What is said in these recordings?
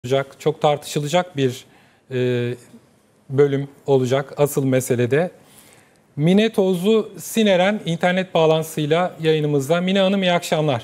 olacak, çok tartışılacak bir bölüm olacak asıl meselede. Mine Tozlu Sineren internet bağlantısıyla yayınımızda. Mine Hanım iyi akşamlar.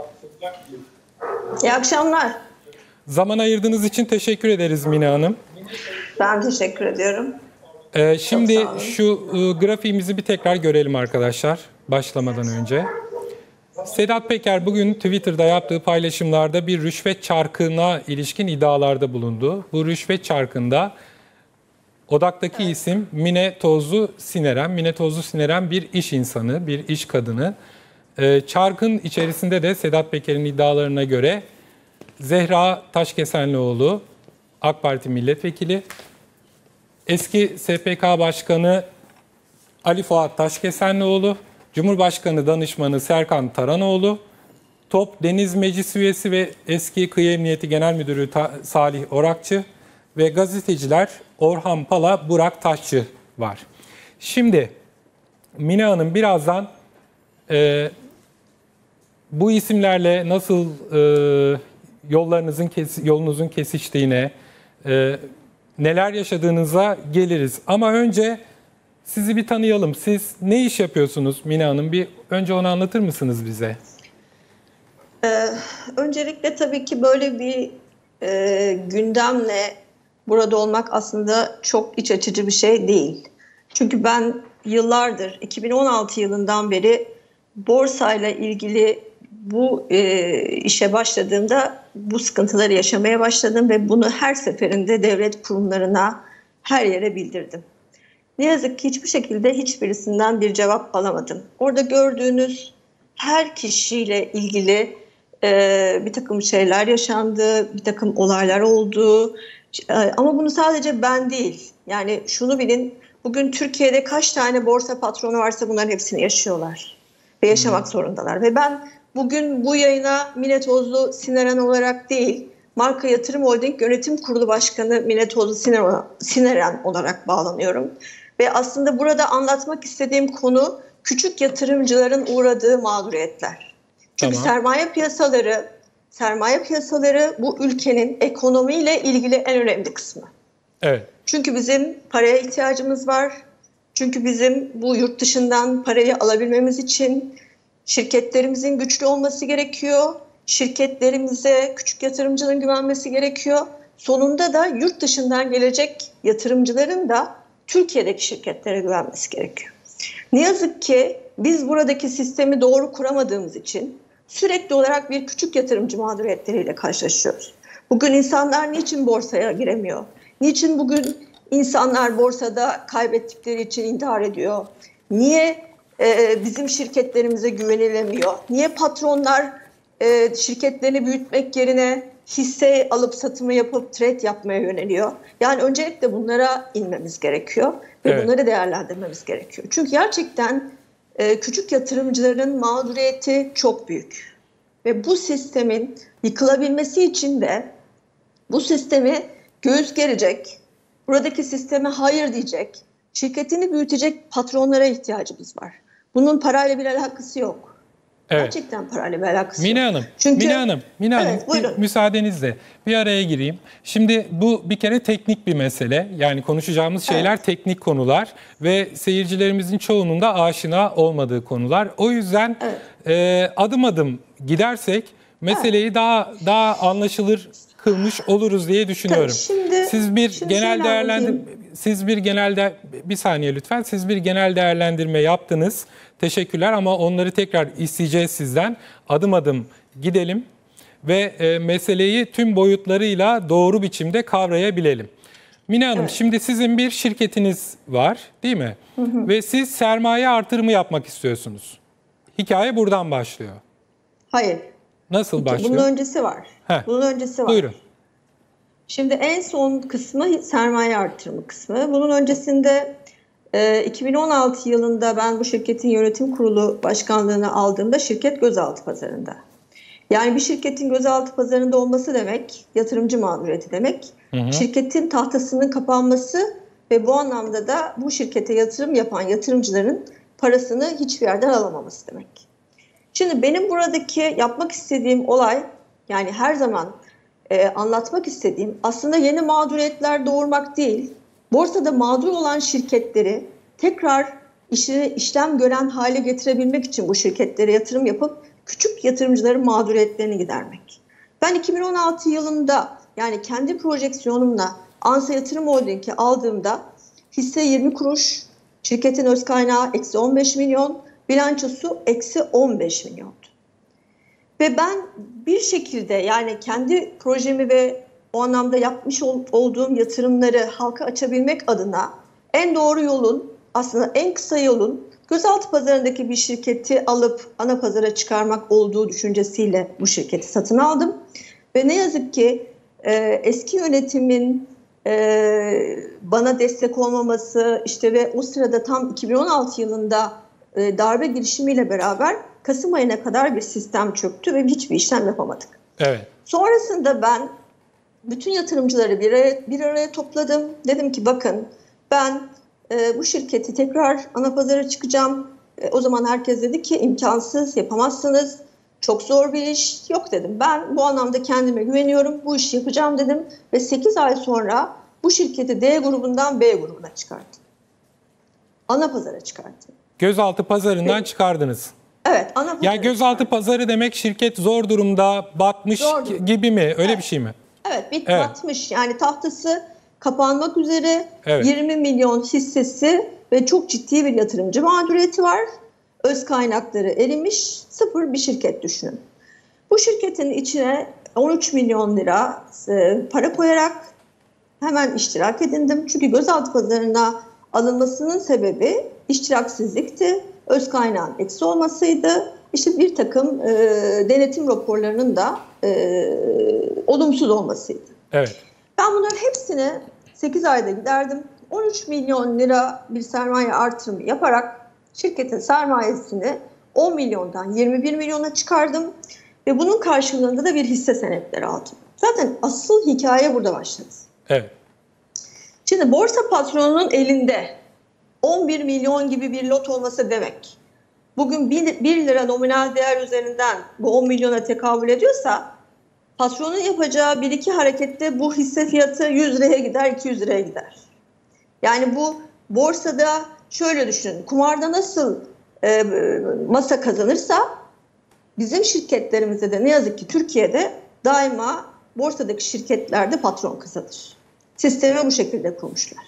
İyi akşamlar. Zaman ayırdığınız için teşekkür ederiz Mine Hanım. Ben teşekkür ediyorum. Şimdi şu grafiğimizi bir tekrar görelim arkadaşlar başlamadan önce. Sedat Peker bugün Twitter'da yaptığı paylaşımlarda bir rüşvet çarkına ilişkin iddialarda bulundu. Bu rüşvet çarkında odaktaki isim Mine Tozlu Sineren. Mine Tozlu Sineren bir iş insanı, bir iş kadını. Çarkın içerisinde de Sedat Peker'in iddialarına göre Zehra Taşkesenlioğlu, AK Parti milletvekili, eski SPK Başkanı Ali Fuat Taşkesenlioğlu, Cumhurbaşkanı Danışmanı Serkan Taranoğlu, Top Deniz Meclis üyesi ve eski Kıyı Emniyeti Genel Müdürü Salih Orakçı ve gazeteciler Orhan Pala, Burak Taşçı var. Şimdi Mine Hanım birazdan bu isimlerle nasıl yolunuzun kesiştiğine, neler yaşadığınıza geliriz. Ama önce sizi bir tanıyalım. Siz ne iş yapıyorsunuz Mine Hanım? Bir önce onu anlatır mısınız bize? Öncelikle tabii ki böyle bir gündemle burada olmak aslında çok iç açıcı bir şey değil. Çünkü ben yıllardır, 2016 yılından beri borsayla ilgili bu işe başladığımda bu sıkıntıları yaşamaya başladım ve bunu her seferinde devlet kurumlarına, her yere bildirdim. Ne yazık ki hiçbir şekilde hiçbirisinden bir cevap alamadım. Orada gördüğünüz her kişiyle ilgili bir takım şeyler yaşandı, bir takım olaylar oldu. Ama bunu sadece ben değil. Yani şunu bilin, bugün Türkiye'de kaç tane borsa patronu varsa bunların hepsini yaşıyorlar. Ve yaşamak zorundalar. Ve ben bugün bu yayına Mine Tozlu Sineren olarak değil, Marka Yatırım Holding Yönetim Kurulu Başkanı Mine Tozlu Sineren olarak bağlanıyorum. Ve aslında burada anlatmak istediğim konu küçük yatırımcıların uğradığı mağduriyetler. Çünkü sermaye piyasaları bu ülkenin ekonomiyle ilgili en önemli kısmı. Evet. Çünkü bizim paraya ihtiyacımız var. Çünkü bizim bu yurt dışından parayı alabilmemiz için şirketlerimizin güçlü olması gerekiyor. Şirketlerimize küçük yatırımcının güvenmesi gerekiyor. Sonunda da yurt dışından gelecek yatırımcıların da Türkiye'deki şirketlere güvenmesi gerekiyor. Ne yazık ki biz buradaki sistemi doğru kuramadığımız için sürekli olarak bir küçük yatırımcı mağduriyetleriyle karşılaşıyoruz. Bugün insanlar niçin borsaya giremiyor? Niçin bugün insanlar borsada kaybettikleri için intihar ediyor? Niye bizim şirketlerimize güvenilemiyor? Niye patronlar şirketlerini büyütmek yerine hisse alıp satımı yapıp trade yapmaya yöneliyor? Yani öncelikle bunlara inmemiz gerekiyor ve evet, bunları değerlendirmemiz gerekiyor. Çünkü gerçekten küçük yatırımcıların mağduriyeti çok büyük. Ve bu sistemin yıkılabilmesi için de bu sistemi göğüs gerecek, buradaki sisteme hayır diyecek, şirketini büyütecek patronlara ihtiyacımız var. Bunun parayla bir alakası yok. Evet. Gerçekten parayla bir alakası Mine yok. Hanım, çünkü, Mine Hanım, müsaadenizle bir araya gireyim. Şimdi bu bir kere teknik bir mesele. Yani konuşacağımız şeyler evet, teknik konular ve seyircilerimizin çoğunun da aşina olmadığı konular. O yüzden evet, adım adım gidersek meseleyi evet, daha anlaşılır kılmış oluruz diye düşünüyorum. Siz bir genel değerlendirme yaptınız. Teşekkürler ama onları tekrar isteyeceğiz sizden. Adım adım gidelim ve meseleyi tüm boyutlarıyla doğru biçimde kavrayabilelim. Mine Hanım, evet, şimdi sizin bir şirketiniz var, değil mi? Hı hı. Ve siz sermaye artırımı yapmak istiyorsunuz. Hikaye buradan başlıyor. Hayır. Nasıl başlıyor? Bunun öncesi var. Bunun öncesi var. Buyurun. Şimdi en son kısmı sermaye artırımı kısmı. Bunun öncesinde 2016 yılında ben bu şirketin yönetim kurulu başkanlığını aldığımda şirket gözaltı pazarında. Yani bir şirketin gözaltı pazarında olması demek yatırımcı mağduriyeti demek. Hı hı. Şirketin tahtasının kapanması ve bu anlamda da bu şirkete yatırım yapan yatırımcıların parasını hiçbir yerden alamaması demek. Şimdi benim buradaki yapmak istediğim olay, yani her zaman anlatmak istediğim aslında yeni mağduriyetler doğurmak değil, borsada mağdur olan şirketleri tekrar işlem gören hale getirebilmek için bu şirketlere yatırım yapıp küçük yatırımcıların mağduriyetlerini gidermek. Ben 2016 yılında yani kendi projeksiyonumla Ansa Yatırım Holding'i aldığımda hisse 20 kuruş, şirketin öz kaynağı eksi 15 milyon, bilançosu eksi 15 milyondu. Ve ben bir şekilde yani kendi projemi ve o anlamda yapmış olduğum yatırımları halka açabilmek adına en doğru yolun, aslında en kısa yolun gözaltı pazarındaki bir şirketi alıp ana pazara çıkarmak olduğu düşüncesiyle bu şirketi satın aldım. Ve ne yazık ki eski yönetimin bana destek olmaması ve o sırada tam 2016 yılında darbe girişimiyle beraber Kasım ayına kadar bir sistem çöktü ve hiçbir işlem yapamadık. Evet. Sonrasında ben bütün yatırımcıları bir araya topladım. Dedim ki bakın ben bu şirketi tekrar ana pazara çıkacağım. O zaman herkes dedi ki imkansız, yapamazsınız. Çok zor bir iş. Yok dedim. Ben bu anlamda kendime güveniyorum. Bu işi yapacağım dedim. Ve 8 ay sonra bu şirketi D grubundan B grubuna çıkarttım. Ana pazara çıkarttım. Gözaltı pazarından çıkardınız. Evet. Ana pazara yani gözaltı pazarı demek şirket zor durumda, batmış gibi mi? Öyle bir şey mi? Evet. Batmış. Yani tahtası kapanmak üzere 20 milyon hissesi ve çok ciddi bir yatırımcı mağduriyeti var. Öz kaynakları erimiş, sıfır bir şirket düşünün. Bu şirketin içine 13 milyon lira para koyarak hemen iştirak edindim. Çünkü gözaltı pazarına alınmasının sebebi iştiraksizlikti. Öz kaynağın eksi olmasıydı. Bir takım denetim raporlarının da olumsuz olmasıydı. Evet. Ben bunların hepsini 8 ayda giderdim. 13 milyon lira bir sermaye artırımı yaparak şirketin sermayesini 10 milyondan 21 milyona çıkardım. Ve bunun karşılığında da bir hisse senetleri aldım. Zaten asıl hikaye burada başladı. Evet. Şimdi borsa patronunun elinde 11 milyon gibi bir lot olması demek. Bugün 1 lira nominal değer üzerinden bu 10 milyona tekabül ediyorsa patronun yapacağı 1-2 harekette bu hisse fiyatı 100 liraya gider, 200 liraya gider. Yani bu borsada şöyle düşünün, kumarda nasıl masa kazanırsa bizim şirketlerimizde de ne yazık ki Türkiye'de daima borsadaki şirketlerde patron kazanır. Sistemi bu şekilde kurmuşlar.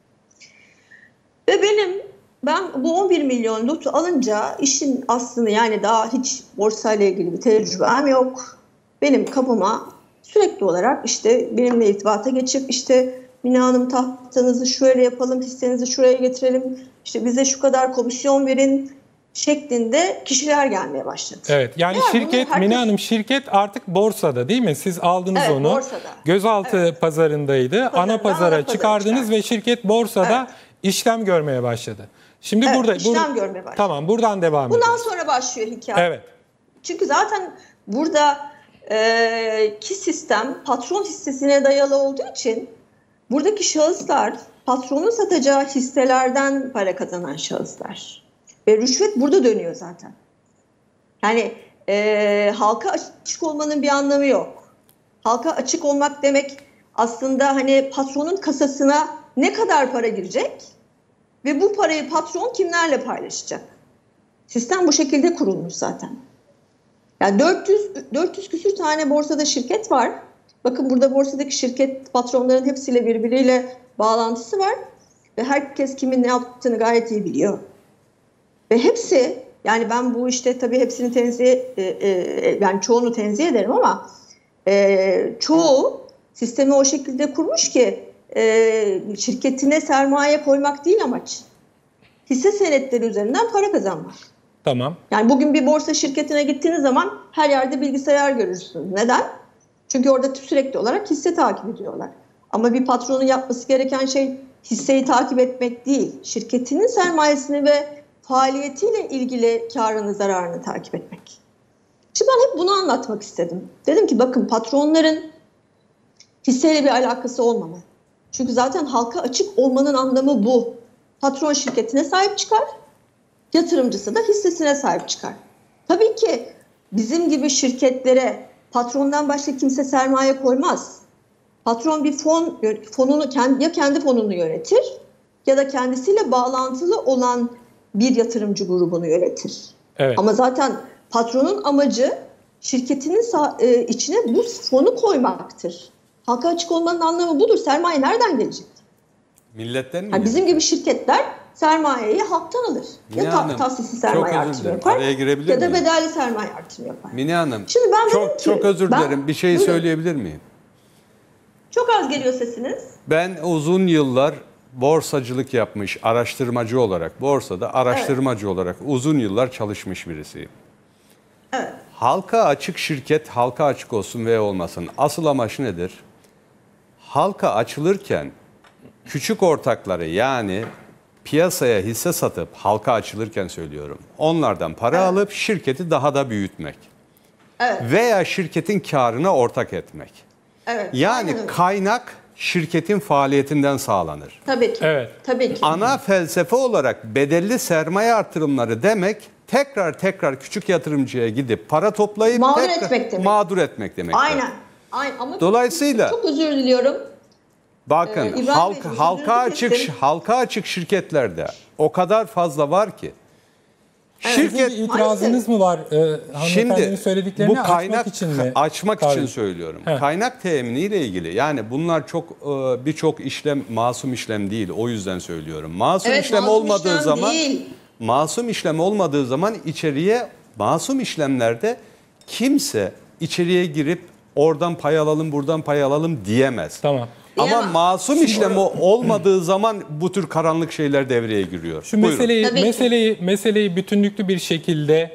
Ve ben bu 11 milyon lotu alınca işin aslını yani daha hiç borsayla ilgili bir tecrübem yok. Benim kapıma sürekli olarak benimle irtibata geçip Mine Hanım tahtanızı şöyle yapalım, hissenizi şuraya getirelim, bize şu kadar komisyon verin şeklinde kişiler gelmeye başladı. Evet yani Mine Hanım şirket artık borsada değil mi? Siz aldınız onu. Borsada. Gözaltı pazarındaydı. Ana pazara çıkardınız ve şirket borsada işlem görmeye başladı. Şimdi işlem görmeye başladı. Tamam buradan devam edelim. Bundan sonra başlıyor hikaye. Evet. Çünkü zaten burada ki sistem patron hissesine dayalı olduğu için buradaki şahıslar patronun satacağı hisselerden para kazanan şahıslar. Ve rüşvet burada dönüyor zaten. Yani halka açık olmanın bir anlamı yok. Halka açık olmak demek aslında patronun kasasına ne kadar para girecek ve bu parayı patron kimlerle paylaşacak? Sistem bu şekilde kurulmuş zaten. Yani 400 küsür tane borsada şirket var. Bakın burada borsadaki şirket patronların hepsiyle birbiriyle bağlantısı var. Ve herkes kimin ne yaptığını gayet iyi biliyor. Ve hepsi yani ben bu tabii hepsini yani çoğunu tenzih ederim ama çoğu sistemi o şekilde kurmuş ki şirketine sermaye koymak değil amaç. Hisse senetleri üzerinden para kazanmak. Tamam. Yani bugün bir borsa şirketine gittiğiniz zaman her yerde bilgisayar görürsünüz. Neden? Çünkü orada sürekli olarak hisse takip ediyorlar. Ama bir patronun yapması gereken şey hisseyi takip etmek değil. Şirketinin sermayesini ve faaliyetiyle ilgili karını, zararını takip etmek. Şimdi ben hep bunu anlatmak istedim. Dedim ki bakın patronların hisseyle bir alakası olmamalı. Çünkü zaten halka açık olmanın anlamı bu. Patron şirketine sahip çıkar, yatırımcısı da hissesine sahip çıkar. Tabii ki bizim gibi şirketlere patrondan başka kimse sermaye koymaz. Patron bir fonunu ya kendi fonunu yönetir ya da kendisiyle bağlantılı olan bir yatırımcı grubunu yönetir. Evet. Ama zaten patronun amacı şirketinin içine bu fonu koymaktır. Halka açık olmanın anlamı budur. Sermaye nereden gelecek? Milletten mi? Yani bizim gibi şirketler sermayeyi halktan alır. Mine Ya Hanım, tahsisli sermaye çok özür artırımı dilerim. yapar Araya girebilir ya da miyim? bedelli sermaye artırımı yapar. Mine Hanım, Şimdi ben dedim ki, çok özür dilerim. Bir şey Buyurun. söyleyebilir miyim? Çok az geliyor sesiniz. Ben uzun yıllar borsacılık yapmış, araştırmacı olarak, borsada araştırmacı olarak uzun yıllar çalışmış birisiyim. Evet. Halka açık şirket, halka açık olsun veya olmasın. Asıl amaç nedir? Halka açılırken küçük ortakları, yani piyasaya hisse satıp, halka açılırken söylüyorum, onlardan para alıp şirketi daha da büyütmek. Evet. Veya şirketin karına ortak etmek. Evet. Yani aynen öyle. kaynak şirketin faaliyetinden sağlanır. Tabii ki. Evet. Tabii ki. Ana felsefe olarak bedelli sermaye artırımları demek, tekrar küçük yatırımcıya gidip para toplayıp Mağdur etmek demek. mağdur etmek demek. Aynen. Aynen. Ama Dolayısıyla çok özür diliyorum. bakın İbrahim Beyciğim, sözünüzü halka açık şirketlerde o kadar fazla var ki. Sizin bir itirazınız mı var? Hanımefendinin Şimdi söylediklerini bu kaynak açmak için mi? açmak Tabii. için söylüyorum. He. Kaynak teminiyle ilgili, yani bunlar çok birçok işlem masum işlem değil. O yüzden söylüyorum. Masum Evet, işlem masum olmadığı işlem zaman değil. masum işlem olmadığı zaman içeriye, masum işlemlerde kimse içeriye girip oradan pay alalım, buradan pay alalım diyemez. Tamam. Ama Diyemem. masum işlem olmadığı zaman bu tür karanlık şeyler devreye giriyor. Şu Buyurun. meseleyi bütünlüklü bir şekilde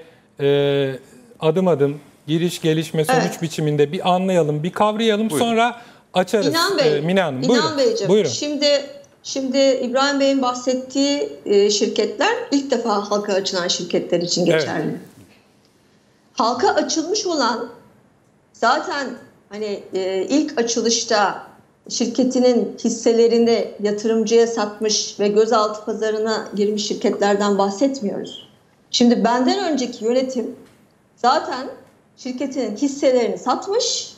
adım adım giriş gelişme sonuç biçiminde bir anlayalım, bir kavrayalım, Buyurun. sonra açarız. İnan Bey, Mine Hanım, İnan Beyciğim, buyurun. Şimdi İbrahim Bey'in bahsettiği şirketler ilk defa halka açılan şirketler için geçerli. Evet. Halka açılmış olan, zaten hani ilk açılışta şirketinin hisselerini yatırımcıya satmış ve gözaltı pazarına girmiş şirketlerden bahsetmiyoruz. Şimdi benden önceki yönetim zaten şirketin hisselerini satmış,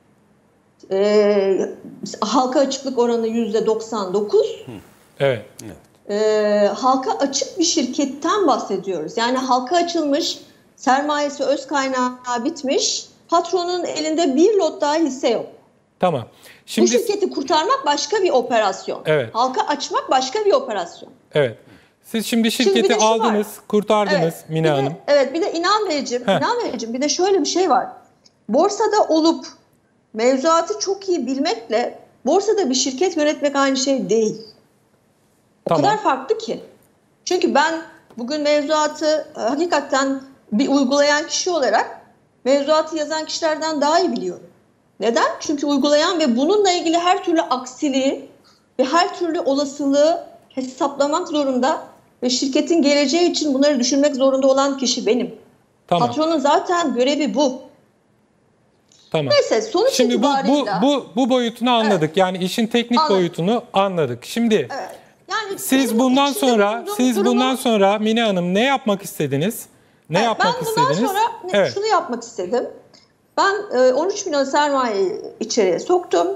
halka açıklık oranı %99. Evet. Halka açık bir şirketten bahsediyoruz. Yani halka açılmış, sermayesi, öz kaynağı bitmiş, patronun elinde bir lot daha hisse yok. Tamam. Bu Şimdi şirketi kurtarmak başka bir operasyon. Evet. Halka açmak başka bir operasyon. evet. Siz şimdi bir şirketi de şu aldınız, var. kurtardınız Mine Hanım. Evet, bir de İnan Beyciğim, bir de şöyle bir şey var. Borsada olup mevzuatı çok iyi bilmekle borsada bir şirket yönetmek aynı şey değil. O Tamam. kadar farklı ki. Çünkü ben bugün mevzuatı hakikaten bir uygulayan kişi olarak mevzuatı yazan kişilerden daha iyi biliyorum. Neden? Çünkü uygulayan ve bununla ilgili her türlü aksiliği ve her türlü olasılığı hesaplamak zorunda ve şirketin geleceği için bunları düşünmek zorunda olan kişi benim. Tamam. Patronun zaten görevi bu. Tamam. Neyse, sonuç Şimdi itibarıyla... bu boyutunu anladık. Evet. Yani işin teknik Anladım. boyutunu anladık. Şimdi Evet. Yani siz durumu, bundan içinde sonra bulunduğum durumu- sonra Mine Hanım ne yapmak istediniz? Ne yapmak ben bundan istediniz? sonra Evet. şunu yapmak istedim. Ben 13 milyon sermayeyi içeriye soktum.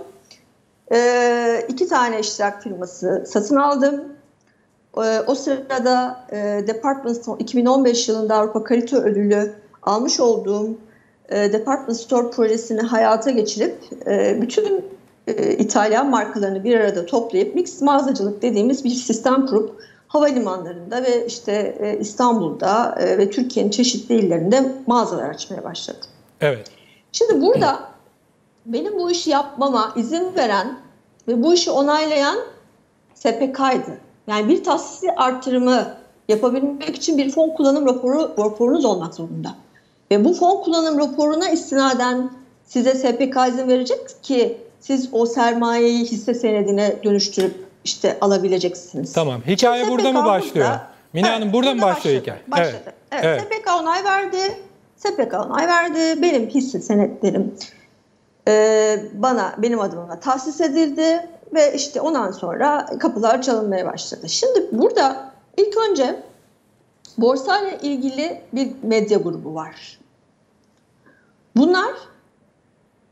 2 tane iştirak firması satın aldım. O sırada Department Store 2015 yılında Avrupa Kalite Ödülü almış olduğum Department Store projesini hayata geçirip bütün İtalyan markalarını bir arada toplayıp mix mağazacılık dediğimiz bir sistem kurup havalimanlarında ve işte İstanbul'da ve Türkiye'nin çeşitli illerinde mağazalar açmaya başladım. Evet. Şimdi burada benim bu işi yapmama izin veren ve bu işi onaylayan SPK'ydı. Yani bir tahsisli artırımı yapabilmek için bir fon kullanım raporunuz olmak zorunda. Ve bu fon kullanım raporuna istinaden size SPK izin verecek ki siz o sermayeyi hisse senedine dönüştürüp işte alabileceksiniz. Tamam. Hikaye Şimdi burada mı SPK başlıyor? burada- Mine Hanım burada mı başlıyor başladı, hikaye? Başladı. Evet. SPK onay verdi. SPK onay verdi. Benim hisse senetlerim benim adıma tahsis edildi ve işte ondan sonra kapılar çalınmaya başladı. Şimdi burada ilk önce borsayla ilgili bir medya grubu var. Bunlar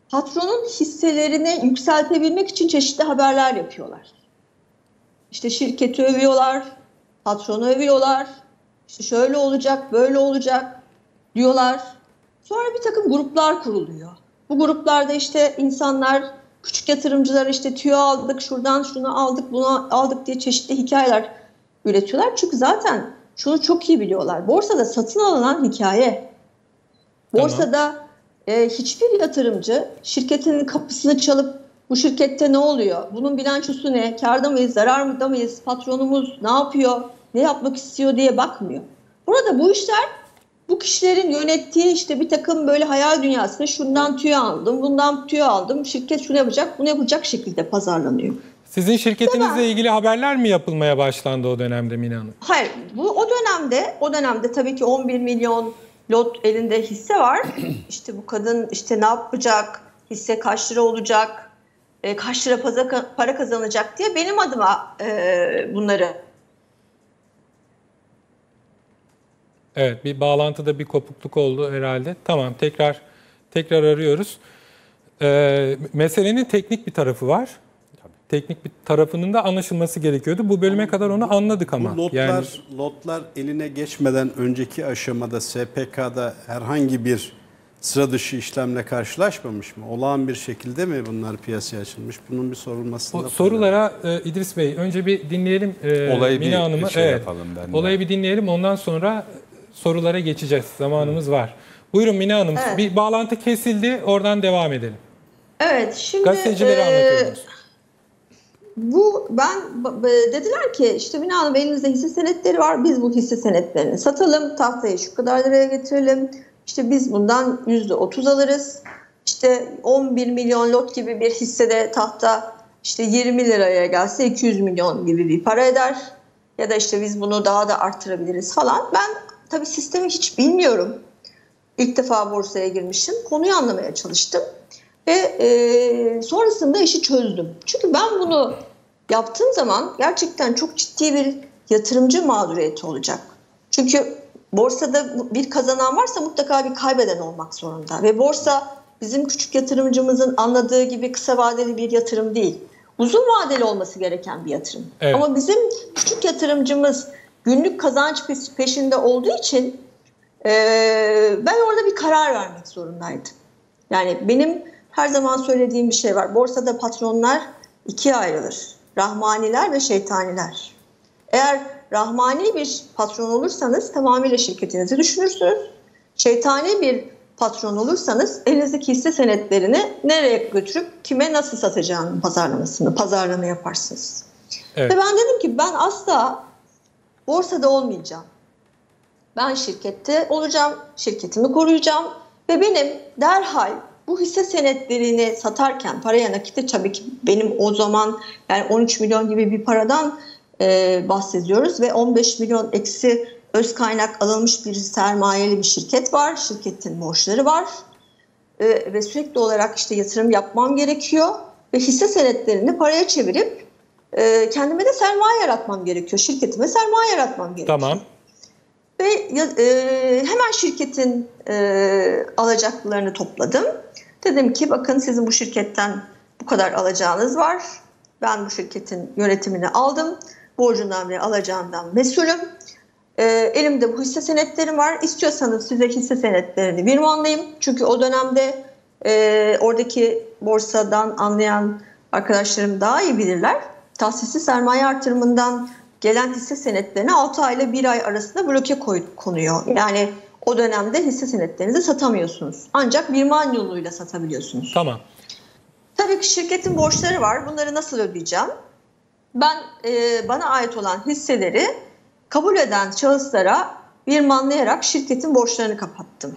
patronun hisselerini yükseltebilmek için çeşitli haberler yapıyorlar. İşte şirketi övüyorlar, patronu övüyorlar, işte şöyle olacak, böyle olacak diyorlar. Sonra bir takım gruplar kuruluyor. Bu gruplarda işte insanlar, küçük yatırımcılar işte tüyo aldık, şuradan şunu aldık, bunu aldık diye çeşitli hikayeler üretiyorlar. Çünkü zaten şunu çok iyi biliyorlar. Borsada satın alınan hikaye. Borsada hiçbir yatırımcı şirketin kapısını çalıp bu şirkette ne oluyor? Bunun bilançosu ne? Kârda mıyız, zararda mıyız? Patronumuz ne yapıyor? Ne yapmak istiyor diye bakmıyor. Burada bu işler bu kişilerin yönettiği işte bir takım böyle hayal dünyasında şundan tüyo aldım, bundan tüyo aldım. Şirket şunu yapacak, bunu yapacak şekilde pazarlanıyor. Sizin şirketinizle ilgili haberler mi yapılmaya başlandı o dönemde Mine Hanım? Hayır, o dönemde tabii ki 11 milyon lot elinde hisse var. İşte bu kadın işte ne yapacak, hisse kaç lira olacak, kaç lira para kazanacak diye benim adıma bunları. Evet, bir bağlantıda bir kopukluk oldu herhalde. Tamam, tekrar arıyoruz. Meselenin teknik bir tarafı var. Teknik bir tarafının da anlaşılması gerekiyordu. Bu bölüme kadar onu anladık ama. Bu lotlar eline geçmeden önceki aşamada SPK'da herhangi bir sıra dışı işlemle karşılaşmamış mı? Olağan bir şekilde mi bunlar piyasaya açılmış? Bunun bir sorulmasında... Sorulara İdris Bey önce bir dinleyelim Mine Hanım'ı. Yapalım ben de. Olayı bir dinleyelim, ondan sonra sorulara geçeceğiz. Zamanımız var. Buyurun Mine Hanım, bir bağlantı kesildi, oradan devam edelim. Evet, şimdi... Gazetecilere anlatıyordunuz. Dediler ki işte Mine Hanım elinizde hisse senetleri var, biz bu hisse senetlerini satalım, tahtayı şu kadar liraya getirelim, işte biz bundan %30 alırız, işte 11 milyon lot gibi bir hissede tahta işte 20 liraya gelse 200 milyon gibi bir para eder ya da işte biz bunu daha da arttırabiliriz falan. Ben tabii sistemi hiç bilmiyorum, ilk defa borsaya girmişim, konuyu anlamaya çalıştım. Ve sonrasında işi çözdüm. Çünkü ben bunu yaptığım zaman gerçekten çok ciddi bir yatırımcı mağduriyeti olacak. Çünkü borsada bir kazanan varsa mutlaka bir kaybeden olmak zorunda. Ve borsa bizim küçük yatırımcımızın anladığı gibi kısa vadeli bir yatırım değil. Uzun vadeli olması gereken bir yatırım. Evet. Ama bizim küçük yatırımcımız günlük kazanç peşinde olduğu için ben orada bir karar vermek zorundaydım. Yani benim her zaman söylediğim bir şey var. Borsada patronlar ikiye ayrılır. Rahmaniler ve şeytaniler. Eğer rahmani bir patron olursanız tamamıyla şirketinizi düşünürsünüz. Şeytani bir patron olursanız elinizdeki hisse senetlerini nereye götürüp kime nasıl satacağını pazarlama yaparsınız. Evet. Ve ben dedim ki ben asla borsada olmayacağım. Ben şirkette olacağım, şirketimi koruyacağım ve benim derhal bu hisse senetlerini satarken paraya nakitte tabii ki benim o zaman yani 13 milyon gibi bir paradan bahsediyoruz ve 15 milyon eksi öz kaynak alınmış bir sermayeli bir şirket var. Şirketin borçları var ve sürekli olarak işte yatırım yapmam gerekiyor ve hisse senetlerini paraya çevirip kendime de sermaye yaratmam gerekiyor. Şirketime sermaye yaratmam gerekiyor. Tamam. Ve hemen şirketin alacaklarını topladım. Dedim ki bakın sizin bu şirketten bu kadar alacağınız var. Ben bu şirketin yönetimini aldım. Borcundan ve alacağından mesulüm. Elimde bu hisse senetlerim var. İstiyorsanız size hisse senetlerini virmanlayayım. Çünkü o dönemde oradaki borsadan anlayan arkadaşlarım daha iyi bilirler. Tahsisli sermaye artırımından gelen hisse senetlerine 6 ay ile 1 ay arasında bloke konuyor. Yani o dönemde hisse senetlerinizi satamıyorsunuz. Ancak virman yoluyla satabiliyorsunuz. Tamam. Tabii ki şirketin borçları var. Bunları nasıl ödeyeceğim? Ben bana ait olan hisseleri kabul eden şahıslara virmanlayarak şirketin borçlarını kapattım.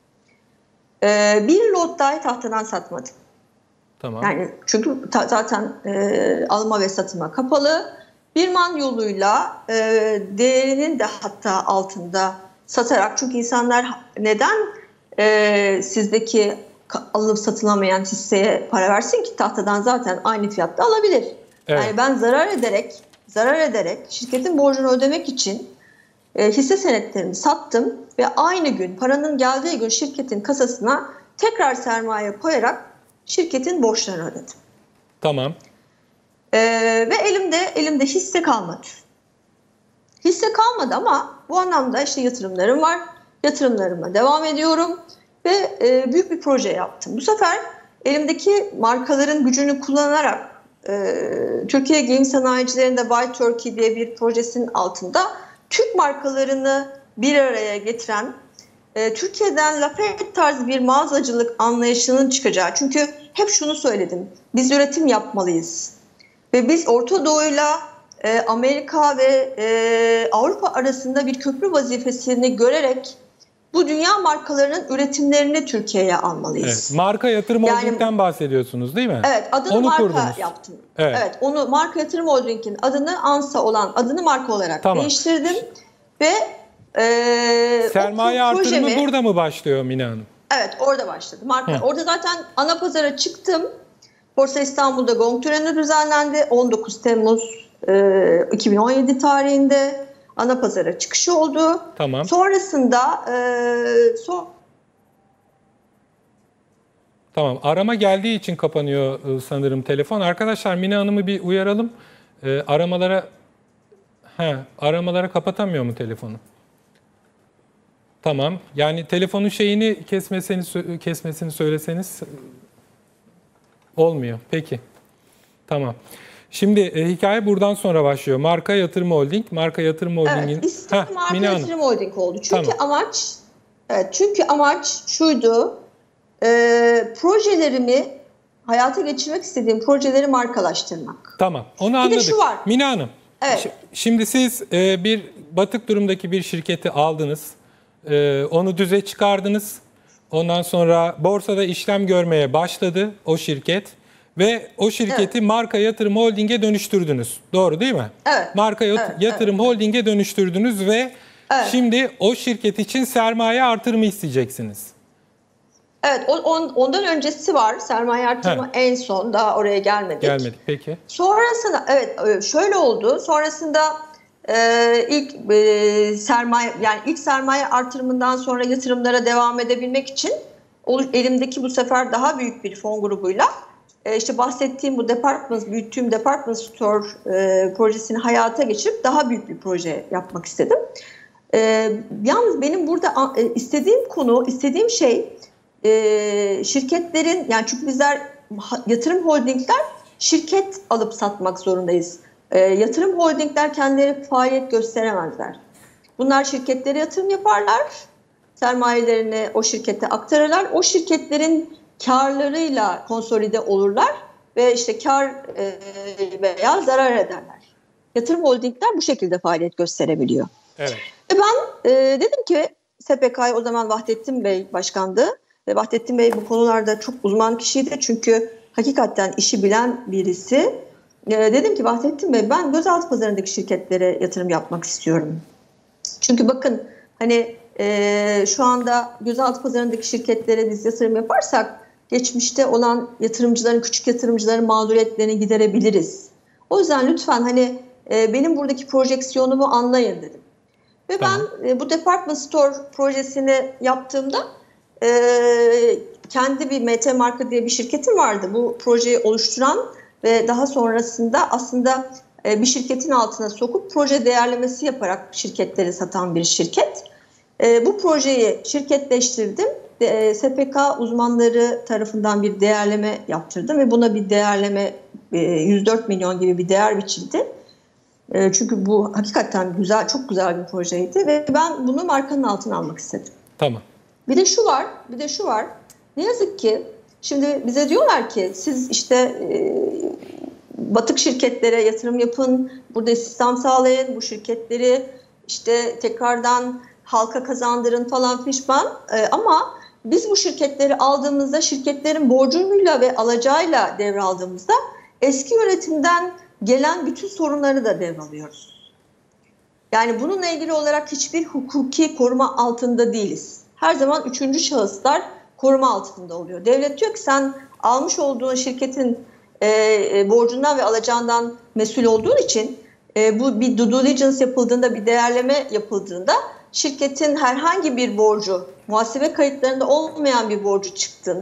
Bir lot dahi tahtadan satmadım. Tamam. Yani çünkü zaten alma ve satıma kapalı. Virman yoluyla değerinin de hatta altında satarak, çünkü insanlar neden sizdeki alınıp satılamayan hisseye para versin ki, tahtadan zaten aynı fiyatta alabilir. Evet. Yani ben zarar ederek şirketin borcunu ödemek için hisse senetlerimi sattım ve aynı gün paranın geldiği gün şirketin kasasına tekrar sermaye koyarak şirketin borçlarını ödedim. Tamam. Ve elimde hisse kalmadı. Hisse kalmadı ama bu anlamda işte yatırımlarım var. Yatırımlarıma devam ediyorum ve büyük bir proje yaptım. Bu sefer elimdeki markaların gücünü kullanarak Türkiye Giyim Sanayicilerinde Buy Turkey diye bir projesinin altında Türk markalarını bir araya getiren, Türkiye'den Lafayette tarzı bir mağazacılık anlayışının çıkacağı. Çünkü hep şunu söyledim, biz üretim yapmalıyız. Ve biz Orta Doğu'yla Amerika ve Avrupa arasında bir köprü vazifesini görerek bu dünya markalarının üretimlerini Türkiye'ye almalıyız. Evet, marka yatırım holdingden bahsediyorsunuz değil mi? Evet, adını onu marka kurdunuz. yaptım. Evet. Evet, onu marka yatırım holdingin adını ANSA olan adını marka olarak değiştirdim ve sermaye artırımı burada mı başlıyor Mine Hanım? Evet, orada başladı. Orada zaten ana pazara çıktım. Borsa İstanbul'da gong töreni düzenlendi. 19 Temmuz 2017 tarihinde ana pazara çıkışı oldu. Tamam. Sonrasında Tamam. Arama geldiği için kapanıyor sanırım telefon. Arkadaşlar Mine Hanım'ı bir uyaralım. Aramalara kapatamıyor mu telefonu? Tamam. Yani telefonun şeyini kesmesini söyleseniz olmuyor. Peki. Tamam. Şimdi hikaye buradan sonra başlıyor. Marka Yatırım Holding. Marka Yatırım Holding'in... Evet, ismi Marka Yatırım Holding oldu. Çünkü amaç şuydu. Projelerimi, hayata geçirmek istediğim projeleri markalaştırmak. Tamam. Onu anladık. Bir de şu var. Mine Hanım. Evet. Şimdi siz bir batık durumdaki bir şirketi aldınız. Onu düze çıkardınız. Ondan sonra borsada işlem görmeye başladı o şirket. Ve o şirketi Marka Yatırım Holding'e dönüştürdünüz. Doğru değil mi? Evet. Marka Yatırım Holding'e dönüştürdünüz ve şimdi o şirket için sermaye artırımı isteyeceksiniz. Evet, ondan öncesi var. Sermaye artırımı en son, daha oraya gelmedik. Gelmedik, peki. Sonrasında şöyle oldu. Sonrasında ilk sermaye artırımından sonra yatırımlara devam edebilmek için elimdeki bu sefer daha büyük bir fon grubuyla işte bahsettiğim bu büyüttüğüm department store projesini hayata geçirip daha büyük bir proje yapmak istedim. Yalnız benim burada istediğim şey şirketlerin, yani çünkü bizler yatırım holdingler şirket alıp satmak zorundayız. Yatırım holdingler kendileri faaliyet gösteremezler. Bunlar şirketlere yatırım yaparlar, sermayelerini o şirkete aktarırlar. O şirketlerin karlarıyla konsolide olurlar ve işte kar veya zarar ederler. Yatırım holdingler bu şekilde faaliyet gösterebiliyor. Evet. Ve ben dedim ki SPK'ya, o zaman Vahdettin Bey başkandı. Ve Vahdettin Bey bu konularda çok uzman kişiydi. Çünkü hakikaten işi bilen birisi. Dedim ki Vahdettin Bey, ben gözaltı pazarındaki şirketlere yatırım yapmak istiyorum. Çünkü bakın hani şu anda gözaltı pazarındaki şirketlere biz yatırım yaparsak geçmişte olan küçük yatırımcıların mağduriyetlerini giderebiliriz. O yüzden lütfen hani benim buradaki projeksiyonumu anlayın dedim. Ve ben bu department store projesini yaptığımda kendi bir MT Marka diye bir şirketim vardı. Bu projeyi oluşturan ve daha sonrasında aslında bir şirketin altına sokup proje değerlemesi yaparak şirketleri satan bir şirket. Bu projeyi şirketleştirdim. SPK uzmanları tarafından bir değerleme yaptırdım ve buna bir değerleme 104 milyon gibi bir değer biçildi. Çünkü bu hakikaten çok güzel bir projeydi ve ben bunu markanın altına almak istedim. Tamam. Bir de şu var. Ne yazık ki şimdi bize diyorlar ki siz işte batık şirketlere yatırım yapın, burada istihdam sağlayın, bu şirketleri işte tekrardan halka kazandırın falan pişman. Ama biz bu şirketleri aldığımızda, şirketlerin borcuyla ve alacağıyla devraldığımızda eski yönetimden gelen bütün sorunları da devralıyoruz. Yani bununla ilgili olarak hiçbir hukuki koruma altında değiliz. Her zaman üçüncü şahıslar koruma altında oluyor. Devlet diyor ki sen almış olduğun şirketin borcundan ve alacağından mesul olduğun için bu bir due diligence yapıldığında, bir değerleme yapıldığında şirketin herhangi bir borcu, muhasebe kayıtlarında olmayan bir borcu çıktığında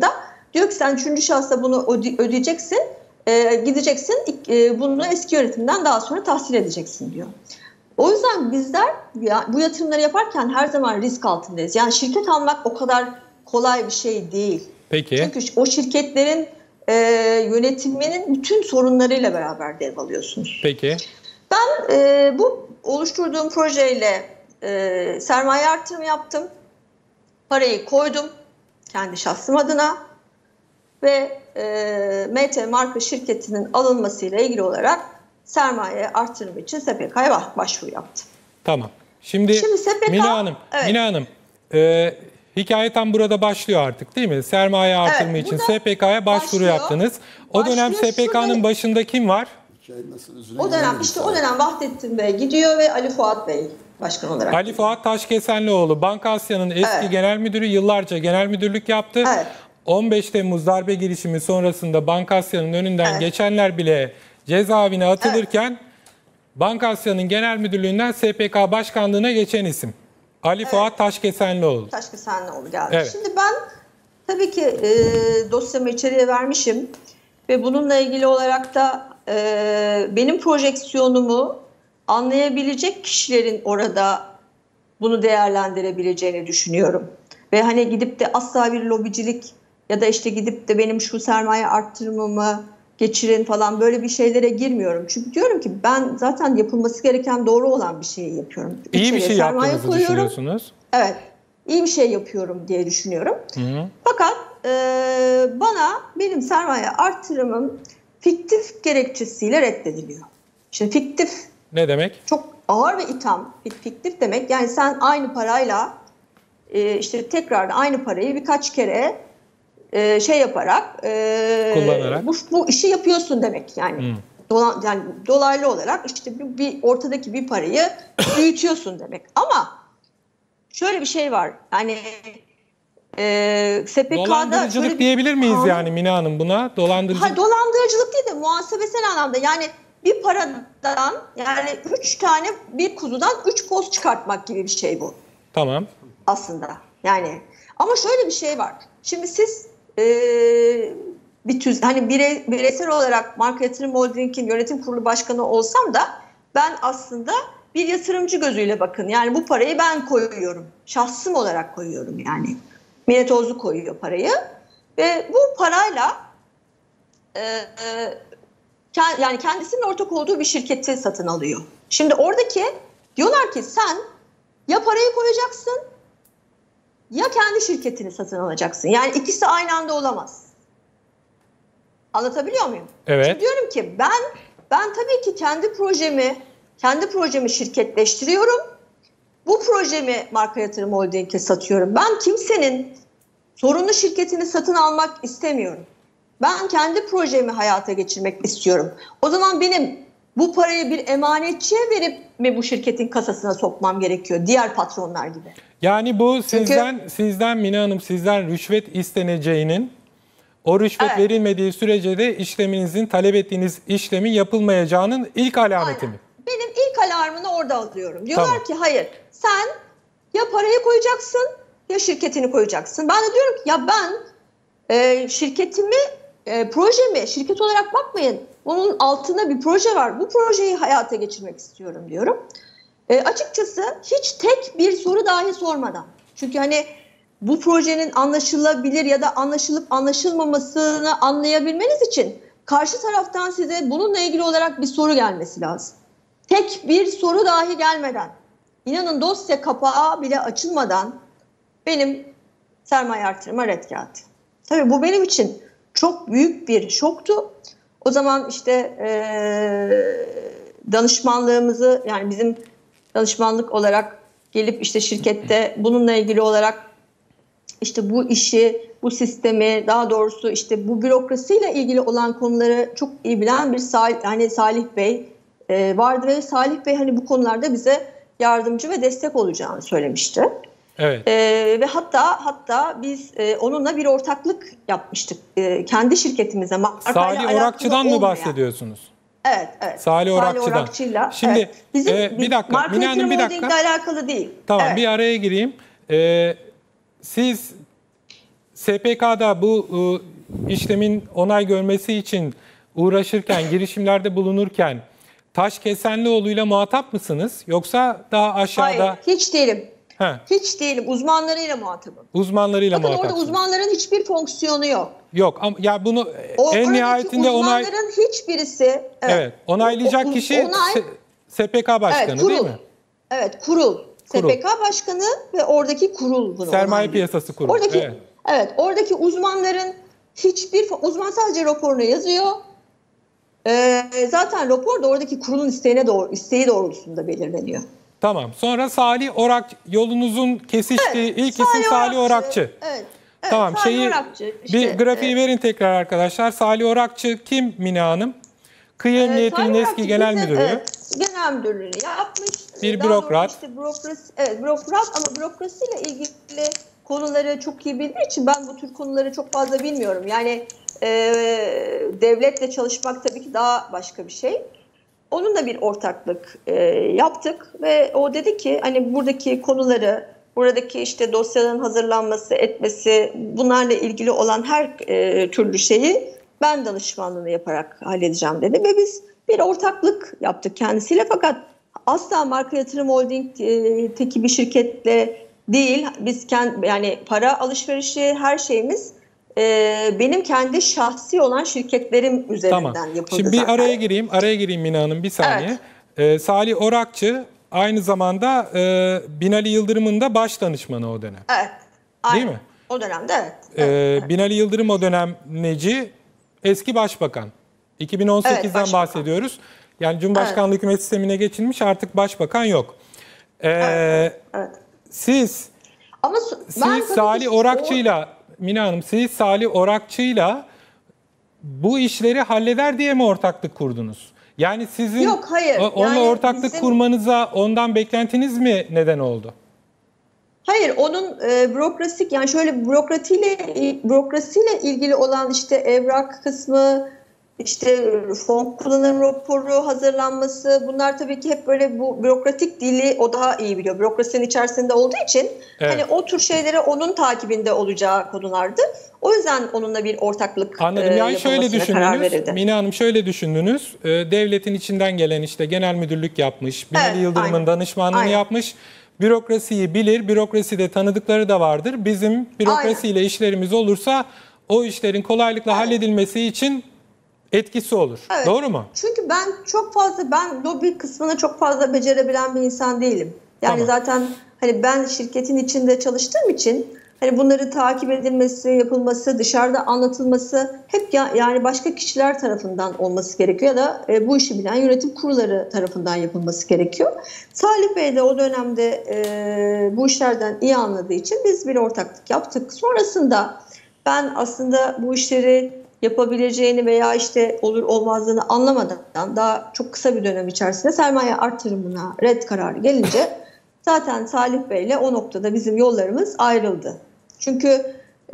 Diyor ki sen 3. şahsa bunu ödeyeceksin. Gideceksin bunu eski yönetimden daha sonra tahsil edeceksin diyor. O yüzden bizler bu yatırımları yaparken her zaman risk altındayız. Yani şirket almak o kadar kolay bir şey değil. Peki. Çünkü o şirketlerin yönetiminin bütün sorunlarıyla beraber dev alıyorsunuz. Peki. Ben bu oluşturduğum projeyle sermaye artırımı yaptım. Parayı koydum kendi şahsım adına ve MT marka şirketinin alınmasıyla ilgili olarak sermaye artırımı için SPK'ya başvuru yaptım. Tamam. Şimdi SPK, Mina Hanım, evet. Mina Hanım, hikaye tam burada başlıyor artık değil mi? Sermaye artırımı için SPK'ya başvuru yaptınız. O dönem SPK'nın başında kim var? O dönem Vahdettin Bey gidiyor ve Ali Fuat Bey başkan olarak. Ali Fuat Taşkesenlioğlu, Banka Asya'nın eski genel müdürü, yıllarca genel müdürlük yaptı. Evet. 15 Temmuz darbe girişimi sonrasında Banka Asya'nın önünden geçenler bile cezaevine atılırken Banka Asya'nın genel müdürlüğünden SPK başkanlığına geçen isim. Ali Fuat Taşkesenlioğlu. Taşkesenlioğlu geldi. Evet. Şimdi ben tabii ki dosyamı içeriye vermişim ve bununla ilgili olarak da benim projeksiyonumu anlayabilecek kişilerin orada bunu değerlendirebileceğini düşünüyorum. Ve hani gidip de asla bir lobicilik ya da işte gidip de benim şu sermaye arttırmamı geçirin falan böyle bir şeylere girmiyorum. Çünkü diyorum ki ben zaten yapılması gereken doğru olan bir şeyi yapıyorum. İyi bir şey yaptığınızı düşünüyorsunuz. Evet, iyi bir şey yapıyorum diye düşünüyorum. Hı-hı. Fakat bana benim sermaye artırımım fiktif gerekçesiyle reddediliyor. Şimdi fiktif ne demek? Çok ağır ve itham. Fiktif demek yani sen aynı parayla işte tekrar aynı parayı birkaç kere yaparak kullanarak bu işi yapıyorsun demek yani. Yani dolaylı olarak işte bir ortadaki bir parayı büyütüyorsun demek. Ama şöyle bir şey var. Yani SPK'da dolandırıcılık diyebilir miyiz yani Mina Hanım buna? Dolandırıcılık değil de muhasebesel anlamda yani bir paradan yani 3 tane bir kuzudan 3 koz çıkartmak gibi bir şey bu. Tamam. Aslında yani ama şöyle bir şey var. Şimdi siz bireysel olarak Marka Yatırım Holding'in yönetim kurulu başkanı olsam da ben aslında bir yatırımcı gözüyle bakın. Yani bu parayı ben koyuyorum. Şahsım olarak koyuyorum yani. Mine Tozlu koyuyor parayı. Ve bu parayla yani kendisinin ortak olduğu bir şirketi satın alıyor. Şimdi oradaki diyorlar ki sen ya parayı koyacaksın ya kendi şirketini satın alacaksın. Yani ikisi aynı anda olamaz. Anlatabiliyor muyum? Evet. Şimdi diyorum ki ben tabii ki kendi projemi şirketleştiriyorum. Bu projemi Marka Yatırım Holding'e satıyorum. Ben kimsenin sorunlu şirketini satın almak istemiyorum. Ben kendi projemi hayata geçirmek istiyorum. O zaman benim bu parayı bir emanetçiye verip mi bu şirketin kasasına sokmam gerekiyor diğer patronlar gibi. Yani bu sizden Mina Hanım sizden rüşvet isteneceğinin o rüşvet verilmediği sürece de işleminizin talep ettiğiniz işlemin yapılmayacağının ilk alameti mi? Benim ilk alarmını orada alıyorum. Diyorlar ki hayır sen ya parayı koyacaksın ya şirketini koyacaksın. Ben de diyorum ki ya ben şirketimi projemi şirket olarak bakmayın. Bunun altında bir proje var. Bu projeyi hayata geçirmek istiyorum diyorum. Açıkçası hiç tek bir soru dahi sormadan. Çünkü hani bu projenin anlaşılabilir ya da anlaşılıp anlaşılmamasını anlayabilmeniz için karşı taraftan size bununla ilgili olarak bir soru gelmesi lazım. Tek bir soru dahi gelmeden, inanın dosya kapağı bile açılmadan benim sermaye artırıma red geldi. Tabii bu benim için çok büyük bir şoktu. O zaman işte danışmanlığımızı yani bizim danışmanlık olarak gelip işte şirkette bununla ilgili olarak işte bu işi, bu sistemi daha doğrusu işte bu bürokrasiyle ilgili olan konuları çok iyi bilen bir Salih Bey vardı ve Salih Bey hani bu konularda bize yardımcı ve destek olacağını söylemişti. Evet. Ve hatta biz onunla bir ortaklık yapmıştık. Kendi şirketimize. Salih Orakçı'dan mı bahsediyorsunuz? Evet. Salih Orakçı'dan. Orakçı'yla. Şimdi bizim bir dakika. Marka Yatırım Holding'le alakalı değil. Tamam bir araya gireyim. Siz SPK'da bu işlemin onay görmesi için uğraşırken, girişimlerde bulunurken Taşkesenlioğlu'yla muhatap mısınız? Yoksa daha aşağıda... Hayır, hiç değilim. He. Hiç değilim. Uzmanlarıyla muhatabım. Uzmanlarıyla Bakın muhatapsınız. orada uzmanların hiçbir fonksiyonu yok. Yok ama ya bunu en Oradaki nihayetinde uzmanların hiçbirisi... Evet, onaylayacak kişi SPK Başkanı değil mi? Evet, kurul. SPK Başkanı ve oradaki kurul bunu Sermaye onaylıyor. Piyasası Kurulu. Evet, oradaki uzmanların uzman sadece raporunu yazıyor. Zaten rapor da oradaki kurulun isteği doğrultusunda belirleniyor. Tamam. Sonra Salih Orakçı, yolunuzun kesiştiği ilk isim Salih Orakçı. Evet. Tamam. Salih Orakçı. Bir grafiği verin tekrar arkadaşlar. Salih Orakçı kim Mine Hanım? Kıyı Emniyeti'nin eski genel müdürü. Genel müdürlüğünü yapmış. Bir bürokrat. Bürokrat ama bürokrasiyle ilgili konuları çok iyi bildiği için ben bu tür konuları çok fazla bilmiyorum. Yani devletle çalışmak tabii ki daha başka bir şey. Onunla bir ortaklık yaptık ve o dedi ki hani buradaki konuları, buradaki işte dosyaların hazırlanması, etmesi, bunlarla ilgili olan her türlü şeyi ben danışmanlığını yaparak halledeceğim dedi ve biz bir ortaklık yaptık kendisiyle, fakat asla Marka Yatırım Holding teki bir şirketle değil, biz yani para alışverişi her şeyimiz benim kendi şahsi olan şirketlerim üzerinden yapıldı. Şimdi bir araya gireyim Mine Hanım bir saniye. Evet. Salih Orakçı aynı zamanda Binali Yıldırım'ın da baş danışmanı o dönem. Evet. Aynen. Değil mi? O dönemde evet. Binali Yıldırım o dönem neci? Eski başbakan. 2018'den bahsediyoruz. Yani Cumhurbaşkanlığı hükümet sistemine geçilmiş, artık başbakan yok. Evet. Siz Salih Orakçı'yla Mine Hanım, siz Salih Orakçı'yla bu işleri halleder diye mi ortaklık kurdunuz? Yani sizin Yok, hayır. Onunla ortaklık kurmanıza ondan beklentiniz mi neden oldu? Hayır, onun bürokrasik, yani şöyle bürokrasiyle ilgili olan işte evrak kısmı, işte fon kullanım raporu hazırlanması, bunlar tabii ki hep böyle bu bürokratik dili o daha iyi biliyor. Bürokrasinin içerisinde olduğu için hani o tür şeylere onun takibinde olacağı konulardı. O yüzden onunla bir ortaklık yapılmasına karar verildi. Mine Hanım şöyle düşündünüz. Devletin içinden gelen işte genel müdürlük yapmış, Binali Yıldırım'ın danışmanlığını yapmış. Bürokrasiyi bilir, bürokraside tanıdıkları da vardır. Bizim bürokrasiyle işlerimiz olursa o işlerin kolaylıkla halledilmesi için etkisi olur. Evet. Doğru mu? Çünkü ben lobi kısmını çok fazla becerebilen bir insan değilim. Yani zaten hani ben şirketin içinde çalıştığım için hani bunları takip edilmesi, yapılması, dışarıda anlatılması hep yani başka kişiler tarafından olması gerekiyor ya da bu işi bilen yönetim kurulları tarafından yapılması gerekiyor. Salih Bey de o dönemde bu işlerden iyi anladığı için biz bir ortaklık yaptık. Sonrasında ben aslında bu işleri yapabileceğini veya işte olur olmazlığını anlamadan daha çok kısa bir dönem içerisinde sermaye artırımına red kararı gelince zaten Salih Bey'le o noktada bizim yollarımız ayrıldı. Çünkü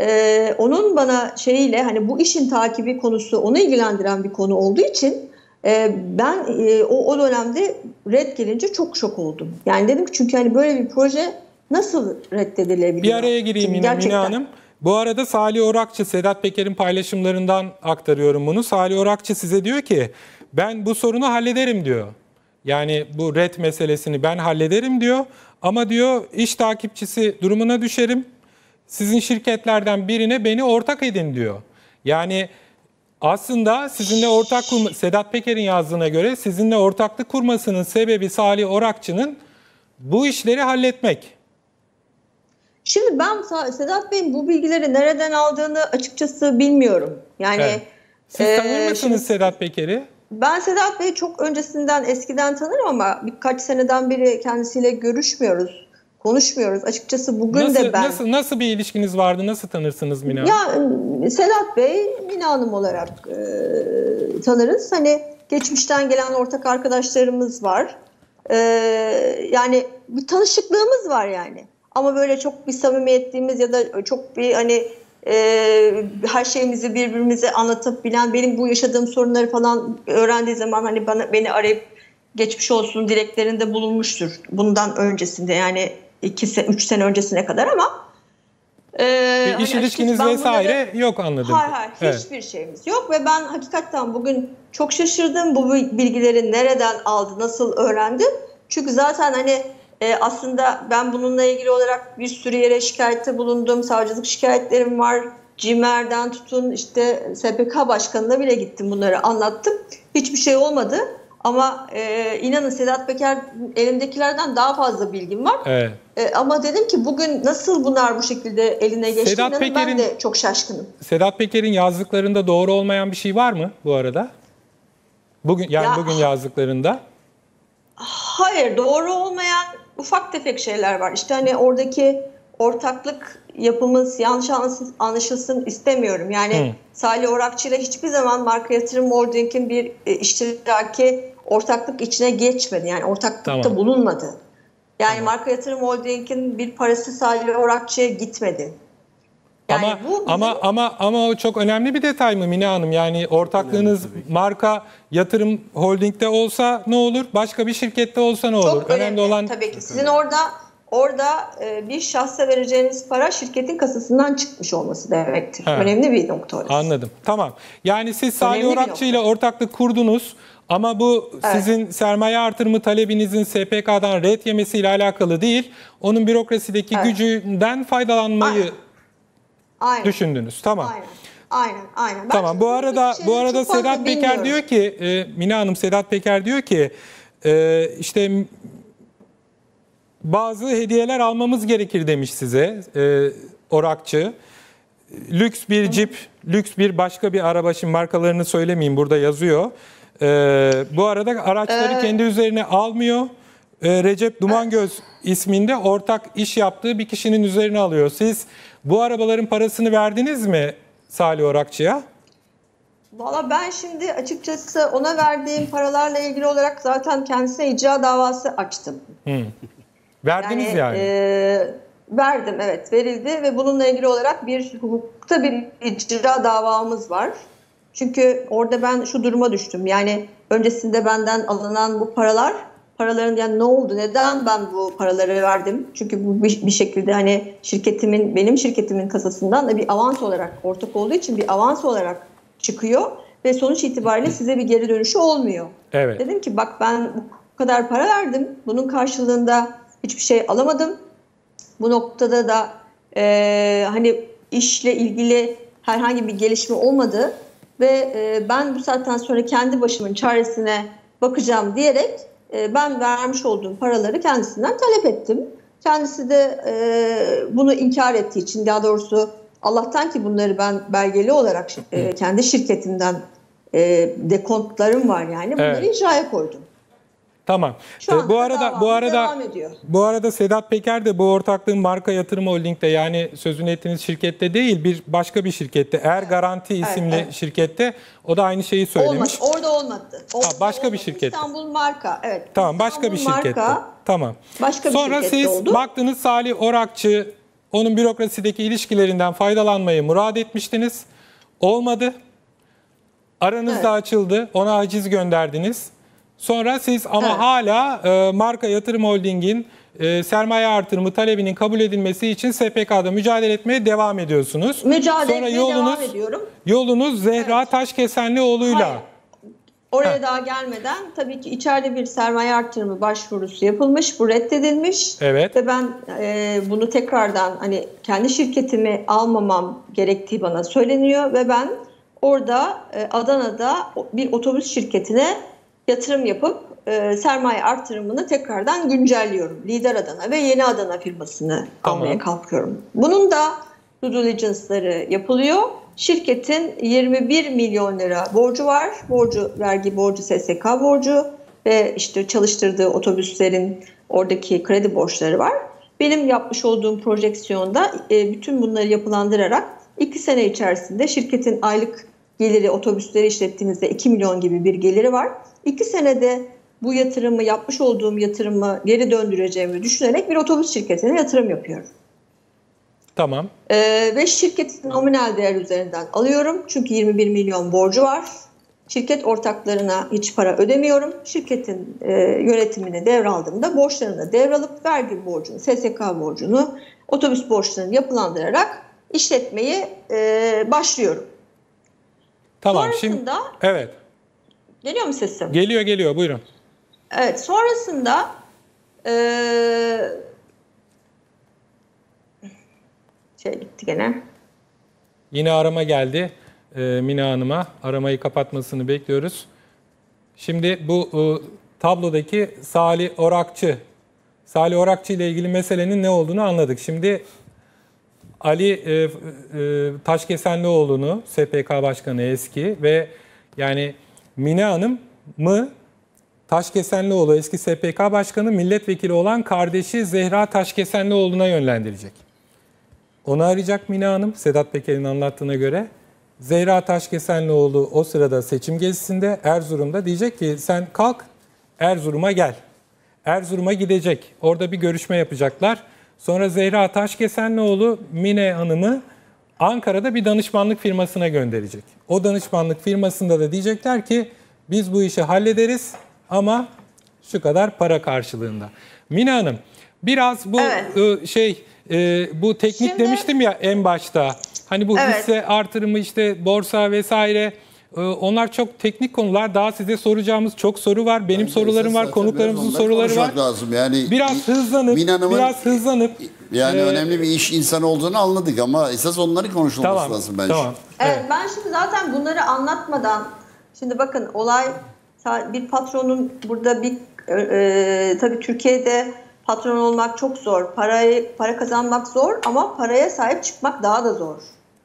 onun bana hani bu işin takibi konusu onu ilgilendiren bir konu olduğu için ben o dönemde red gelince çok şok oldum. Yani dedim ki çünkü hani böyle bir proje nasıl reddedilebiliyor? Bir araya gireyim Mine Hanım. Bu arada Salih Orakçı, Sedat Peker'in paylaşımlarından aktarıyorum bunu. Salih Orakçı size diyor ki ben bu sorunu hallederim diyor. Yani bu red meselesini ben hallederim diyor. Ama diyor iş takipçisi durumuna düşerim. Sizin şirketlerden birine beni ortak edin diyor. Yani aslında sizinle Sedat Peker'in yazdığına göre sizinle ortaklık kurmasının sebebi Salih Orakçı'nın bu işleri halletmek. Şimdi ben Sedat Bey'in bu bilgileri nereden aldığını açıkçası bilmiyorum. Yani siz tanır mısınız Sedat Peker'i? Ben Sedat Bey'i çok eskiden tanırım ama birkaç seneden beri kendisiyle görüşmüyoruz, konuşmuyoruz. Açıkçası bugün de ben... Nasıl bir ilişkiniz vardı? Nasıl tanırsınız Mine Hanım? Ya Sedat Bey, Mine Hanım olarak tanırız. Hani geçmişten gelen ortak arkadaşlarımız var. Yani bir tanışıklığımız var yani. Ama böyle çok bir samimiyetliğimiz ya da çok bir hani her şeyimizi birbirimize anlatıp bilen, benim bu yaşadığım sorunları falan öğrendiği zaman hani beni arayıp geçmiş olsun dileklerinde bulunmuştur. Bundan öncesinde yani 3 sene öncesine kadar ama Bir iş ilişkiniz vesaire yok anladım. Hayır, hiçbir şeyimiz yok ve ben hakikaten bugün çok şaşırdım. Bu bilgileri nereden aldı, nasıl öğrendi? Çünkü zaten hani aslında ben bununla ilgili olarak bir sürü yere şikayette bulundum. Savcılık şikayetlerim var. CİMER'den tutun işte SPK Başkanı'na bile gittim, bunları anlattım. Hiçbir şey olmadı. Ama inanın Sedat Peker elimdekilerden daha fazla bilgim var. Evet. Ama dedim ki bugün nasıl bunlar bu şekilde eline geçti? Ben de çok şaşkınım. Sedat Peker'in yazdıklarında doğru olmayan bir şey var mı bu arada? Bugün bugün yazdıklarında? Hayır, doğru olmayan ufak tefek şeyler var. İşte hani oradaki ortaklık yapımız yanlış anlaşılsın istemiyorum. Yani Salih Orakçı ile hiçbir zaman Marka Yatırım Holding'in bir iştiraki ortaklık içine geçmedi. Yani ortaklıkta bulunmadı. Yani Marka Yatırım Holding'in bir parası Salih Orakçı'ya gitmedi. Yani ama o çok önemli bir detay mı Mine Hanım? Yani ortaklığınız Marka Yatırım Holding'de olsa ne olur? Başka bir şirkette olsa ne olur? Çok önemli olan tabii ki. Sizin orada bir şahsa vereceğiniz para şirketin kasasından çıkmış olması demektir. Evet. Önemli bir nokta orası. Anladım. Tamam. Yani siz Salih Orakçı ile ortaklık kurdunuz ama bu sizin sermaye artırımı talebinizin SPK'dan ret yemesiyle alakalı değil. Onun bürokrasideki gücünden faydalanmayı düşündünüz. Tamam. Aynen. Tamam. Bu arada Sedat Peker diyor ki, Mine Hanım, Sedat Peker diyor ki işte bazı hediyeler almamız gerekir demiş size Orakçı. Lüks bir Jeep, lüks bir başka bir araba, şimdi markalarını söylemeyeyim, burada yazıyor. Bu arada araçları kendi üzerine almıyor. Recep Dumangöz isminde ortak iş yaptığı bir kişinin üzerine alıyor. Siz bu arabaların parasını verdiniz mi Salih Orakçı'ya? Valla ben şimdi açıkçası ona verdiğim paralarla ilgili olarak zaten kendisine icra davası açtım. Verdiniz yani. Verdim, evet, verildi ve bununla ilgili olarak bir hukukta bir icra davamız var. Çünkü orada ben şu duruma düştüm. Yani öncesinde benden alınan bu paraların yani ne oldu? Neden ben bu paraları verdim? Çünkü bu bir şekilde hani benim şirketimin kasasından da bir avans olarak, ortak olduğu için bir avans olarak çıkıyor ve sonuç itibariyle size bir geri dönüşü olmuyor. Evet. Dedim ki bak, ben bu kadar para verdim. Bunun karşılığında hiçbir şey alamadım. Bu noktada da hani işle ilgili herhangi bir gelişme olmadı ve ben bu saatten sonra kendi başımın çaresine bakacağım diyerek ben vermiş olduğum paraları kendisinden talep ettim. Kendisi de bunu inkar ettiği için, daha doğrusu Allah'tan ki bunları ben belgeli olarak kendi şirketimden dekontlarım var, yani bunları icraya koydum. Tamam. Bu arada Sedat Peker de bu ortaklığın Marka Yatırım Holding'de, yani sözünü ettiğiniz şirkette değil, bir başka bir şirkette, Garanti isimli şirkette, o da aynı şeyi söylemiş. Orada olmadı. Başka bir şirket. İstanbul Marka, evet. Tamam, başka bir şirkette. Tamam. Sonra siz baktınız Salih Orakçı, onun bürokrasideki ilişkilerinden faydalanmayı murad etmiştiniz. Olmadı. Aranızda açıldı. Ona haciz gönderdiniz. Sonra siz hala Marka Yatırım Holding'in sermaye artırımı talebinin kabul edilmesi için SPK'da mücadele etmeye devam ediyorsunuz. Devam ediyorum. Yolunuz Zehra Taşkesenlioğlu'yla. Oraya daha gelmeden tabii ki içeride bir sermaye artırımı başvurusu yapılmış. Bu reddedilmiş. Evet. Ve ben bunu tekrardan hani kendi şirketimi almamam gerektiği bana söyleniyor ve ben orada Adana'da bir otobüs şirketine yatırım yapıp sermaye artırımını tekrardan güncelliyorum. Lider Adana ve Yeni Adana firmasını almaya kalkıyorum. Bunun da due diligence'ları yapılıyor. Şirketin 21 milyon lira borcu var. Vergi borcu, SSK borcu ve işte çalıştırdığı otobüslerin oradaki kredi borçları var. Benim yapmış olduğum projeksiyonda bütün bunları yapılandırarak 2 sene içerisinde şirketin aylık geliri, otobüsleri işlettiğimizde 2 milyon gibi bir geliri var. 2 senede bu yatırımı, yapmış olduğum yatırımı geri döndüreceğimi düşünerek bir otobüs şirketine yatırım yapıyorum. Tamam. Ve şirketin nominal değer üzerinden alıyorum. Çünkü 21 milyon borcu var. şirket ortaklarına hiç para ödemiyorum. Şirketin yönetimini devraldığımda borçlarını devralıp vergi borcunu, SSK borcunu, otobüs borçlarını yapılandırarak işletmeyi başlıyorum. Tamam. Sonrasında, Şimdi evet. geliyor mu sesim? Geliyor. Buyurun. Evet. Sonrasında gitti gene. Yine arama geldi Mina Hanım'a. Aramayı kapatmasını bekliyoruz. Şimdi bu tablodaki Salih Orakçı ile ilgili meselenin ne olduğunu anladık. Şimdi Ali Taşkesenlioğlu'nu, SPK Başkanı eski ve yani Mina Hanım mı Taşkesenlioğlu eski SPK Başkanı milletvekili olan kardeşi Zehra Taşkesenlioğlu'na yönlendirecek. Onu arayacak Mina Hanım, Sedat Peker'in anlattığına göre. Zehra Taşkesenlioğlu o sırada seçim gezisinde Erzurum'da diyecek ki sen kalk Erzurum'a gel. Erzurum'a gidecek. Orada bir görüşme yapacaklar. Sonra Zehra Taşkesenlioğlu Mine Hanım'ı Ankara'da bir danışmanlık firmasına gönderecek. O danışmanlık firmasında da diyecekler ki biz bu işi hallederiz ama şu kadar para karşılığında. Mine Hanım biraz bu bu teknik Şimdi, demiştim ya en başta. Hani bu hisse artırımı işte borsa vesaire onlar çok teknik konular. Daha size soracağımız çok soru var. Benim sorularım var, konuklarımızın soruları var. Lazım. Yani biraz hızlanıp yani önemli bir iş insanı olduğunu anladık ama esas onların konuşulması lazım bence. Tamam. Evet, ben şimdi zaten bunları anlatmadan, şimdi bakın olay bir patronun burada tabii Türkiye'de patron olmak çok zor. Para kazanmak zor ama paraya sahip çıkmak daha da zor.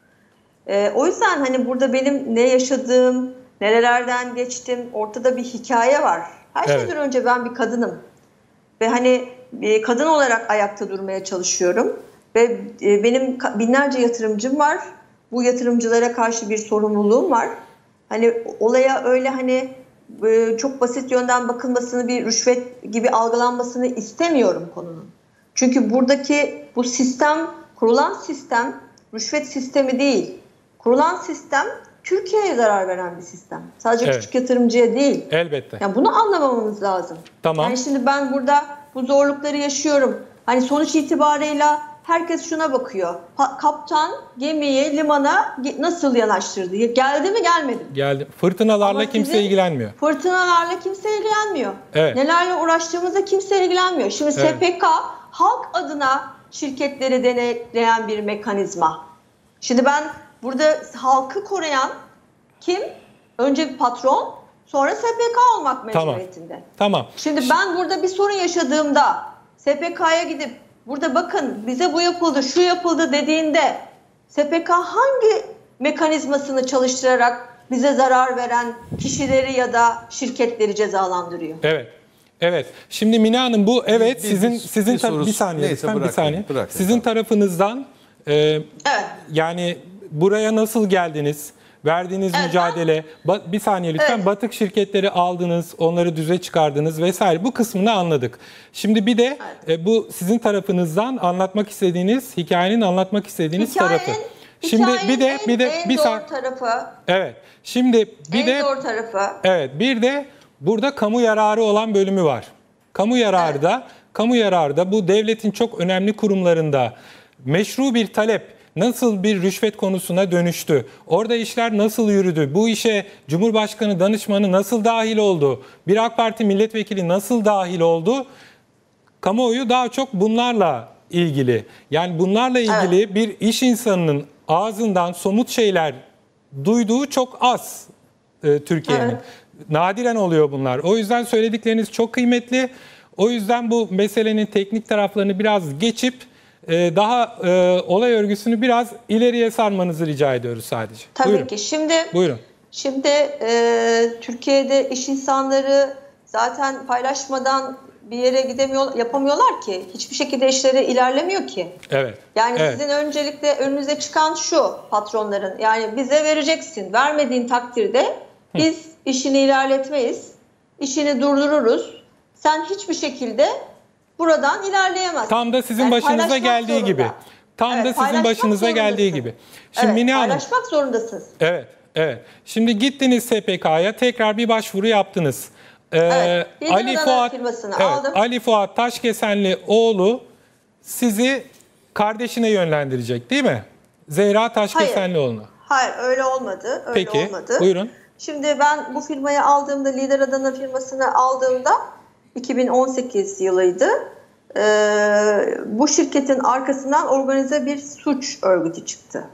O yüzden hani burada benim ne yaşadığım, nerelerden geçtim, ortada bir hikaye var. Her şeyden önce ben bir kadınım. Ve hani kadın olarak ayakta durmaya çalışıyorum. Ve benim binlerce yatırımcım var. Bu yatırımcılara karşı bir sorumluluğum var. Hani olaya öyle hani çok basit yönden bakılmasını, bir rüşvet gibi algılanmasını istemiyorum konunun. Çünkü buradaki bu sistem, kurulan sistem rüşvet sistemi değil. Kurulan sistem Türkiye'ye zarar veren bir sistem. Sadece küçük yatırımcıya değil. Elbette. Yani bunu anlamamamız lazım. Tamam. Yani şimdi ben burada bu zorlukları yaşıyorum. Hani sonuç itibarıyla herkes şuna bakıyor. Kaptan gemiyi limana nasıl yanaştırdı? Geldi mi gelmedi mi? Geldi. Fırtınalarla kimse ilgilenmiyor. Fırtınalarla kimse ilgilenmiyor. Evet. Nelerle uğraştığımızda kimse ilgilenmiyor. Şimdi SPK halk adına şirketleri denetleyen bir mekanizma. Şimdi ben burada halkı koruyan kim? Önce bir patron, sonra SPK olmak mecburiyetinde. Tamam. Şimdi ben burada bir sorun yaşadığımda SPK'ya gidip burada bakın bize bu yapıldı, şu yapıldı dediğinde SPK hangi mekanizmasını çalıştırarak bize zarar veren kişileri ya da şirketleri cezalandırıyor? Evet. Şimdi Mine Hanım bu sizin bir saniye lütfen bir saniye. Sizin tarafınızdan yani buraya nasıl geldiniz? Verdiğiniz mücadele, bir saniye lütfen, batık şirketleri aldınız, onları düze çıkardınız vesaire. Bu kısmını anladık. Şimdi bir de bu sizin tarafınızdan anlatmak istediğiniz, hikayenin anlatmak istediğiniz tarafı. Şimdi bir de zor tarafı. Evet. Şimdi zor tarafı. Evet, bir de burada kamu yararı olan bölümü var. Kamu yararı da bu devletin çok önemli kurumlarında meşru bir talep nasıl bir rüşvet konusuna dönüştü? Orada işler nasıl yürüdü? Bu işe Cumhurbaşkanı danışmanı nasıl dahil oldu? Bir AK Parti milletvekili nasıl dahil oldu? Kamuoyu daha çok bunlarla ilgili. Yani bunlarla ilgili bir iş insanının ağzından somut şeyler duyduğu çok az Türkiye'nin. Nadiren oluyor bunlar. O yüzden söyledikleriniz çok kıymetli. O yüzden bu meselenin teknik taraflarını biraz geçip daha olay örgüsünü biraz ileriye sarmanızı rica ediyoruz sadece. Tabii Buyurun. ki. Buyurun. Şimdi Türkiye'de iş insanları zaten paylaşmadan bir yere yapamıyorlar ki. Hiçbir şekilde işleri ilerlemiyor ki. Evet. Yani sizin öncelikle önünüze çıkan şu patronların. Yani bize vereceksin. Vermediğin takdirde biz işini ilerletmeyiz. İşini durdururuz. Sen hiçbir şekilde buradan ilerleyemezsin. Tam da sizin başınıza geldiği gibi. Tam da sizin başınıza geldiği gibi. Şimdi Mine Hanım, paylaşmak zorundasınız. Evet. Evet. Şimdi gittiniz SPK'ya, tekrar bir başvuru yaptınız. Evet. Ali Fuat Taşkesenlioğlu sizi kardeşine yönlendirecek değil mi? Zehra Taşkesenlioğlu'na. Hayır, öyle olmadı. Peki, buyurun. Şimdi ben bu firmayı aldığımda, Lider Adana firmasını aldığımda 2018 yılıydı. Bu şirketin arkasından organize bir suç örgütü çıktı.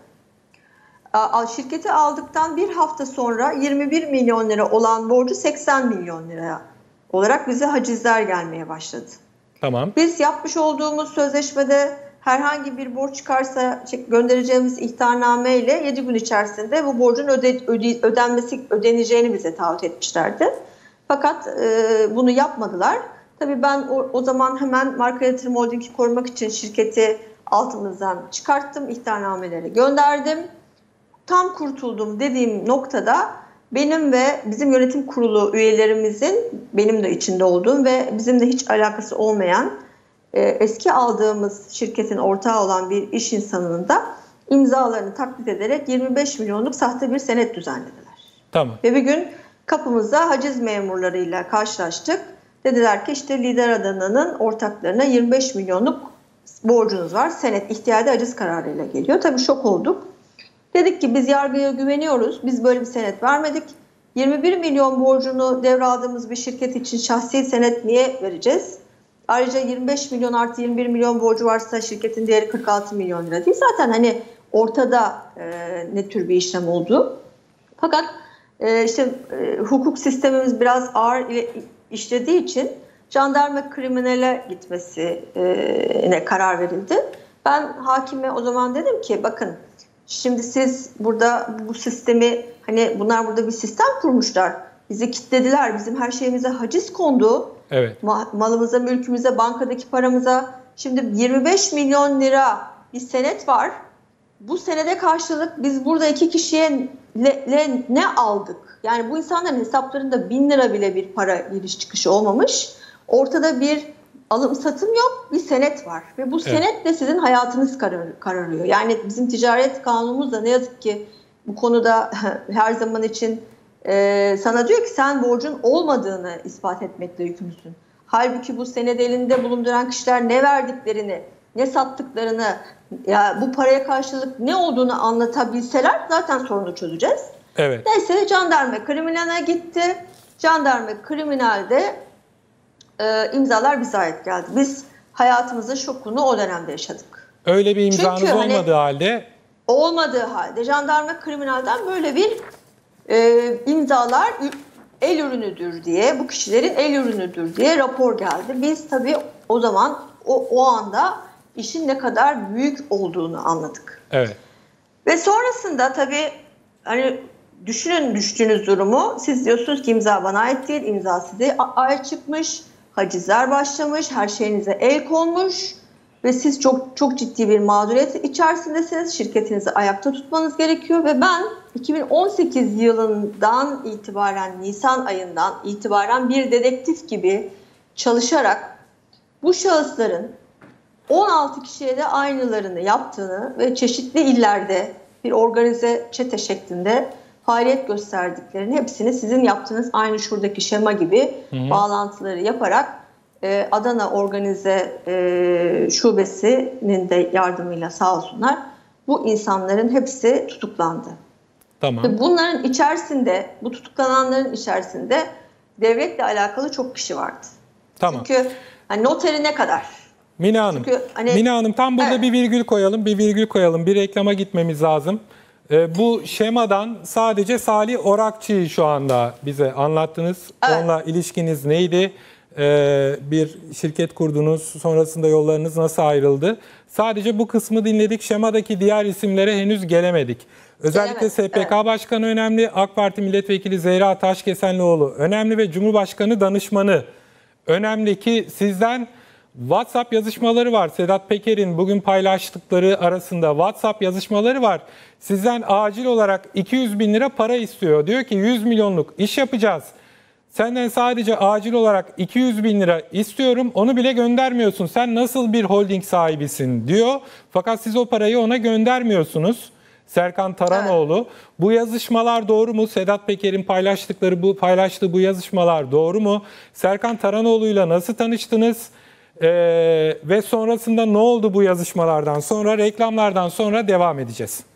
Şirketi aldıktan bir hafta sonra 21 milyon lira olan borcu 80 milyon liraya olarak bize hacizler gelmeye başladı. Tamam. Biz yapmış olduğumuz sözleşmede herhangi bir borç çıkarsa göndereceğimiz ihtarname ile 7 gün içerisinde bu borcun ödeneceğini bize taahhüt etmişlerdi. Fakat bunu yapmadılar. Tabii ben o zaman hemen Marka Yatırım Holding'i korumak için şirketi altımızdan çıkarttım, ihtarnameleri gönderdim. Tam kurtuldum dediğim noktada benim ve bizim yönetim kurulu üyelerimizin, benim de içinde olduğum ve bizimle hiç alakası olmayan eski aldığımız şirketin ortağı olan bir iş insanının da imzalarını taklit ederek 25 milyonluk sahte bir senet düzenlediler. Tamam. Ve bir gün kapımızda haciz memurlarıyla karşılaştık. Dediler ki işte Lider Adana'nın ortaklarına 25 milyonluk borcunuz var. Senet ihtiyadi haciz kararıyla geliyor. Tabii şok olduk. Dedik ki biz yargıya güveniyoruz. Biz böyle bir senet vermedik. 21 milyon borcunu devraldığımız bir şirket için şahsi senet niye vereceğiz? Ayrıca 25 milyon artı 21 milyon borcu varsa şirketin değeri 46 milyon lira değil. Zaten hani ortada ne tür bir işlem olduğu. Fakat hukuk sistemimiz biraz ağır işlediği için jandarma kriminale gitmesine karar verildi. Ben hakime o zaman dedim ki bakın şimdi siz burada bu sistemi hani bunlar burada bir sistem kurmuşlar. Bizi kilitlediler. Bizim her şeyimize haciz kondu. Evet. Malımıza, mülkümüze, bankadaki paramıza. Şimdi 25 milyon lira bir senet var. Bu senede karşılık biz burada iki kişiye ne aldık? Yani bu insanların hesaplarında 1000 lira bile bir para giriş çıkışı olmamış. Ortada bir alım satım yok, bir senet var. Ve bu senetle sizin hayatınız kararıyor. Yani bizim ticaret kanunumuz da ne yazık ki bu konuda her zaman için sana diyor ki sen borcun olmadığını ispat etmekle yükümlüsün. Halbuki bu senet elinde bulunduran kişiler ne verdiklerini, ne sattıklarını, ya bu paraya karşılık ne olduğunu anlatabilseler zaten sorunu çözeceğiz. Evet. Neyse jandarma kriminale gitti. Jandarma kriminalde imzalar bize ait geldi. Biz hayatımızın şokunu o dönemde yaşadık. Öyle bir imzanız olmadığı halde? Olmadığı halde jandarma kriminalden böyle bir imzalar el ürünüdür diye, bu kişilerin el ürünüdür diye rapor geldi. Biz tabii o zaman o anda işin ne kadar büyük olduğunu anladık. Evet. Ve sonrasında tabii hani düşünün düştüğünüz durumu. Siz diyorsunuz ki imza bana ait değil, imza size ait çıkmış, hacizler başlamış, her şeyinize el konmuş ve siz çok ciddi bir mağduriyet içerisindesiniz. Şirketinizi ayakta tutmanız gerekiyor ve ben 2018 yılından itibaren, Nisan ayından itibaren bir dedektif gibi çalışarak bu şahısların 16 kişiye de aynılarını yaptığını ve çeşitli illerde bir organize çete şeklinde faaliyet gösterdiklerini, hepsini sizin yaptığınız aynı şuradaki şema gibi bağlantıları yaparak Adana Organize Şubesi'nin de yardımıyla sağ olsunlar bu insanların hepsi tutuklandı. Tamam. Ve bunların içerisinde, bu tutuklananların içerisinde devletle alakalı çok kişi vardı. Tamam. Çünkü hani noteri ne kadar? Mina Hanım, Mina Hanım tam burada bir virgül koyalım, bir reklama gitmemiz lazım. Bu şemadan sadece Salih Orakçı'yı şu anda bize anlattınız. Evet. Onunla ilişkiniz neydi? Bir şirket kurdunuz, sonrasında yollarınız nasıl ayrıldı? Sadece bu kısmı dinledik. Şemadaki diğer isimlere henüz gelemedik. Özellikle SPK Başkanı önemli, AK Parti Milletvekili Zehra Taşkesenlioğlu önemli ve Cumhurbaşkanı danışmanı önemli ki sizden WhatsApp yazışmaları var. Sedat Peker'in bugün paylaştıkları arasında WhatsApp yazışmaları var. Sizden acil olarak 200 bin lira para istiyor. Diyor ki 100 milyonluk iş yapacağız. Senden sadece acil olarak 200 bin lira istiyorum. Onu bile göndermiyorsun. Sen nasıl bir holding sahibisin diyor. Fakat siz o parayı ona göndermiyorsunuz. Serkan Taranoğlu. Evet. Bu yazışmalar doğru mu? Sedat Peker'in paylaştığı bu yazışmalar doğru mu? Serkan Taranoğlu'yla nasıl tanıştınız? Ve sonrasında ne oldu bu yazışmalardan sonra? Reklamlardan sonra devam edeceğiz.